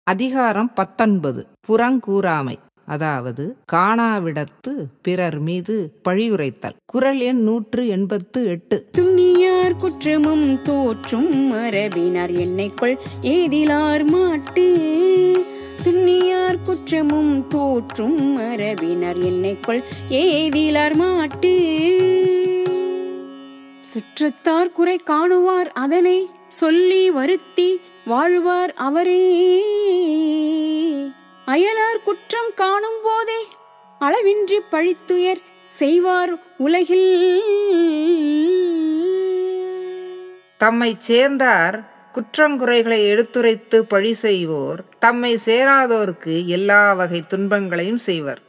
அதிகாரம் 19 புறங்கூறாமை, அதாவது காணாவிடத்து பிறர் மீது பழியுரைத்தல். குறள் எண் 188. துணியார் குற்றமும் தோற்றும் மரபினார் என்னைக்குள் ஏதிலார் மாட்டு. துணியார் குற்றமும் தோற்றும் மரபினார் என்னைக்குள் ஏதிலார் மாட்டு. சுற்றத்தார் குறை காணுவார் அதனை சொல்லி வருத்தி வாழ்வார் அவரே. அயலார் குற்றம் காணும் போதே அளவின்றி பழித்துயர் செய்வார் உலகில். தம்மை சேர்ந்தார் குற்றங்குறைகளை எடுத்துரைத்து பழி செய்வோர் தம்மை சேராதோர்க்கு எல்லா வகை துன்பங்களையும் செய்வர்.